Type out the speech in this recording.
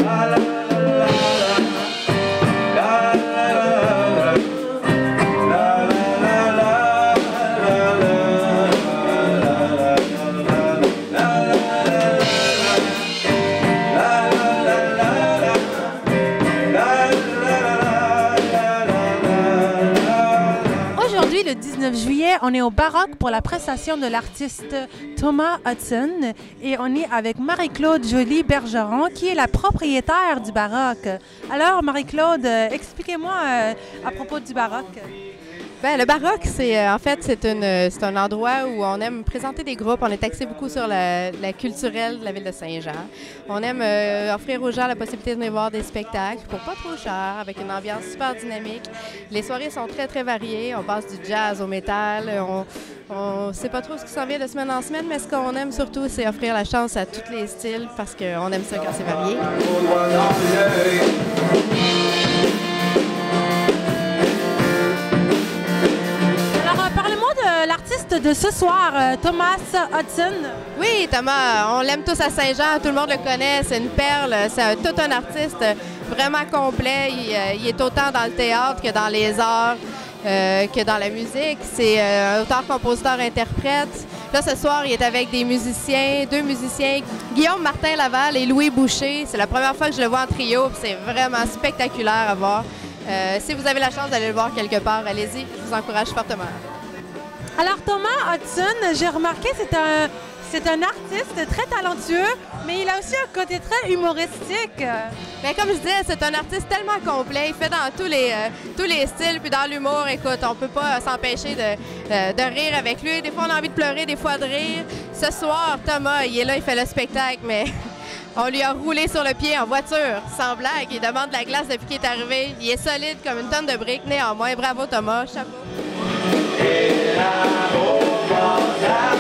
Le 19 juillet, on est au Baroque pour la prestation de l'artiste Thomas Hudson et on est avec Marie-Claude Joly-Bergeron qui est la propriétaire du Baroque. Alors Marie-Claude, expliquez-moi à propos du Baroque. Bien, le Baroque, c'est un endroit où on aime présenter des groupes. On est axé beaucoup sur la culturelle de la ville de Saint-Jean. On aime offrir aux gens la possibilité de venir voir des spectacles pour pas trop cher, avec une ambiance super dynamique. Les soirées sont très, très variées. On passe du jazz au métal. On ne sait pas trop ce qui s'en vient de semaine en semaine, mais ce qu'on aime surtout, c'est offrir la chance à tous les styles parce qu'on aime ça quand c'est varié. L'artiste de ce soir, Thomas Hudson. Oui, Thomas, on l'aime tous à Saint-Jean, tout le monde le connaît, c'est une perle, c'est tout un artiste vraiment complet. Il est autant dans le théâtre que dans les arts, que dans la musique. C'est auteur, compositeur, interprète. Là, ce soir, il est avec deux musiciens, Guillaume Martin-Laval et Louis Boucher. C'est la première fois que je le vois en trio, c'est vraiment spectaculaire à voir. Si vous avez la chance d'aller le voir quelque part, allez-y, je vous encourage fortement. Alors Thomas Hudson, j'ai remarqué, c'est un artiste très talentueux, mais il a aussi un côté très humoristique. Bien, comme je disais, c'est un artiste tellement complet, il fait dans tous les styles, puis dans l'humour, écoute, on peut pas s'empêcher de rire avec lui. Des fois, on a envie de pleurer, des fois de rire. Ce soir, Thomas, il est là, il fait le spectacle, mais on lui a roulé sur le pied en voiture, sans blague. Il demande de la glace depuis qu'il est arrivé. Il est solide comme une tonne de briques, néanmoins. Bravo Thomas, chapeau.